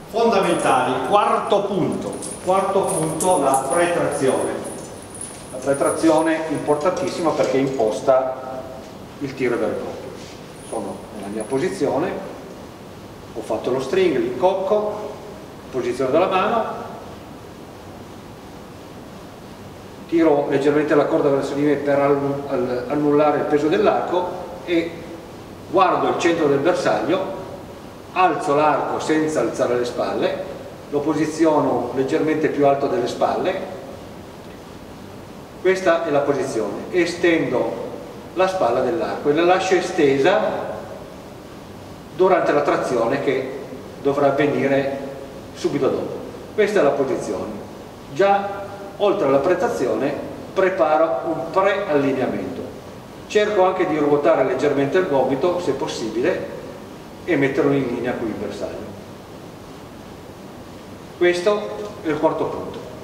Fondamentali, quarto punto, la pretrazione. La pretrazione è importantissima perché imposta il tiro vero e proprio. Sono nella mia posizione, ho fatto lo string, l'incocco, posizione della mano, tiro leggermente la corda verso di me per annullare il peso dell'arco e guardo il centro del bersaglio, alzo l'arco senza alzare le spalle, lo posiziono leggermente più alto delle spalle, questa è la posizione, estendo la spalla dell'arco e la lascio estesa durante la trazione che dovrà avvenire subito dopo. Questa è la posizione. Già oltre alla pretrazione preparo un preallineamento, cerco anche di ruotare leggermente il gomito se possibile e metterlo in linea con il bersaglio. Questo è il quarto punto.